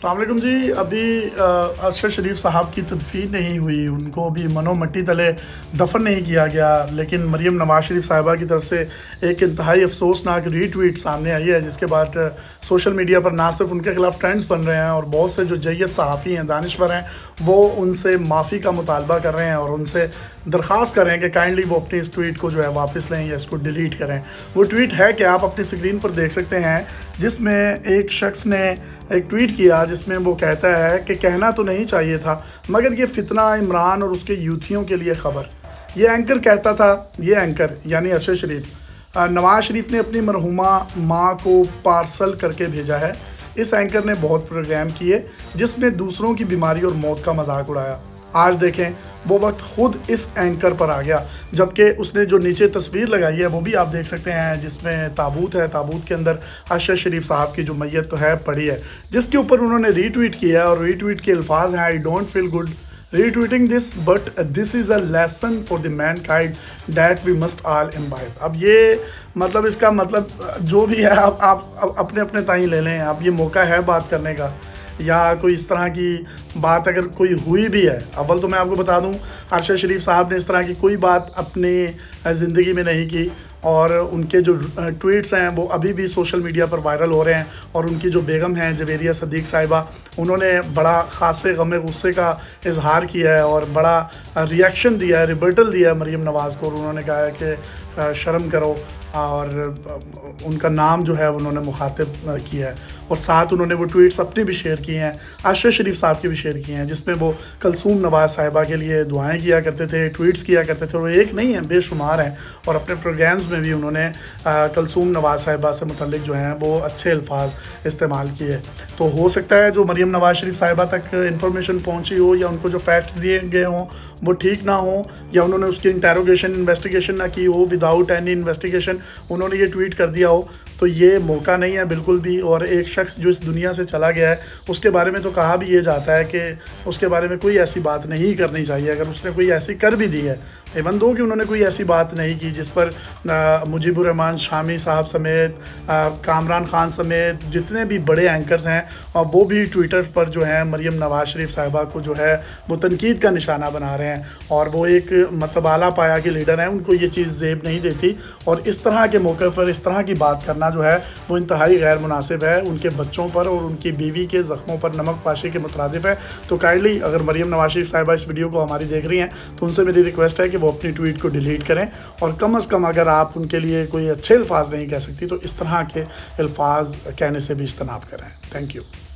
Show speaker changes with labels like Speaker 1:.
Speaker 1: अस्सलाम वालेकुम जी। अभी अरशद शरीफ साहब की तदफीन नहीं हुई, उनको अभी मनो मट्टी तले दफन नहीं किया गया, लेकिन मरीम नवाज शरीफ साहिबा की तरफ से एक इंतहाई अफसोसनाक रीट्वीट सामने आई है, जिसके बाद सोशल मीडिया पर ना सिर्फ उनके खिलाफ ट्रेंड्स बन रहे हैं और बहुत से जो जय्यद सहाफ़ी हैं, दानिश्वर हैं, वो उनसे माफ़ी का मुतालबा कर रहे हैं और उनसे दरख्वास्त कर रहे हैं कि काइंडली वो अपनी इस ट्वीट को जो है वापस लें या इसको डिलीट करें। वो ट्वीट है कि आप अपनी स्क्रीन पर देख सकते हैं, जिसमें एक शख्स ने एक ट्वीट किया जिसमें वो कहता है कि कहना तो नहीं चाहिए था, मगर ये फितना इमरान और उसके यूथियों के लिए ख़बर। ये एंकर कहता था, ये एंकर यानी अरशद शरीफ, नवाज शरीफ ने अपनी मरहुमा माँ को पार्सल करके भेजा है। इस एंकर ने बहुत प्रोग्राम किए जिसमें दूसरों की बीमारी और मौत का मजाक उड़ाया। आज देखें वो वक्त खुद इस एंकर पर आ गया, जबकि उसने जो नीचे तस्वीर लगाई है वो भी आप देख सकते हैं, जिसमें ताबूत है। ताबूत के अंदर अरशद शरीफ साहब की जो मैयत तो है पड़ी है, जिसके ऊपर उन्होंने रीट्वीट किया है और रीट्वीट के अल्फाज हैं, I don't feel good retweeting this but this is a lesson for the mankind that we must all imbibe. अब ये मतलब इसका मतलब जो भी है आप अपने अपने ताई ले लें। अब ये मौका है बात करने का, या कोई इस तरह की बात अगर कोई हुई भी है, अव्वल तो मैं आपको बता दूं अरशद शरीफ साहब ने इस तरह की कोई बात अपनी ज़िंदगी में नहीं की, और उनके जो ट्वीट्स हैं वो अभी भी सोशल मीडिया पर वायरल हो रहे हैं। और उनकी जो बेगम हैं जवेरिया सदीक साहिबा, उन्होंने बड़ा ख़ासे गम गुस्से का इजहार किया है और बड़ा रिएक्शन दिया है, रिबर्टल दिया है मरीम नवाज़ को। और उन्होंने कहा है कि शर्म करो, और उनका नाम जो है उन्होंने मुखातिब किया है। और साथ उन्होंने वो ट्वीट्स अपनी भी शेयर किए हैं, अरशद शरीफ साहब की भी शेयर किए हैं, जिसमें वो कलसूम नवाज साहिबा के लिए दुआएं किया करते थे, ट्वीट्स किया करते थे। और एक नहीं है, बेशुमार हैं। और अपने प्रोग्राम्स में भी उन्होंने कलसूम नवाज साहिबा से मुतल्लिक जो हैं वो अच्छे अल्फाज इस्तेमाल किए। तो हो सकता है जो मरीम नवाज शरीफ साहिबा तक इंफॉर्मेशन पहुँची हो, या उनको जो फैक्ट्स दिए गए हों वो ठीक ना हो, या उन्होंने उसकी इंटेरोगेशन इन्वेस्टिगेशन ना की हो, विदाउट एनी इन्वेस्टिगेशन उन्होंने ये ट्वीट कर दिया हो। तो ये मौका नहीं है बिल्कुल भी। और एक शख्स जो इस दुनिया से चला गया है, उसके बारे में तो कहा भी ये जाता है कि उसके बारे में कोई ऐसी बात नहीं करनी चाहिए। अगर उसने कोई ऐसी कर भी दी है, इवन दो कि उन्होंने कोई ऐसी बात नहीं की जिस पर मुजीबुर रहमान शामी साहब समेत, कामरान खान समेत जितने भी बड़े एंकर्स हैं, और वो भी ट्विटर पर जो है मरीम नवाज शरीफ साहिबा को जो है वो तनकीद का निशाना बना रहे हैं। और वो एक मतलब आला पाया के लीडर हैं, उनको ये चीज़ ज़ेब नहीं देती। और इस तरह के मौके पर इस तरह की बात करना जो है वो इंतहाई गैर मुनासिब है, उनके बच्चों पर और उनकी बीवी के ज़ख्मों पर नमक पाशी के मुतरादिफ है। तो काइंडली अगर मरीम नवाज शरीफ साहिबा इस वीडियो को हमारी देख रही हैं, तो उनसे मेरी रिक्वेस्ट है कि वो अपनी ट्वीट को डिलीट करें। और कम अज़ कम अगर आप उनके लिए कोई अच्छे अल्फाज नहीं कह सकती, तो इस तरह के अल्फाज कहने से भी इज्तनाब करें। Thank you.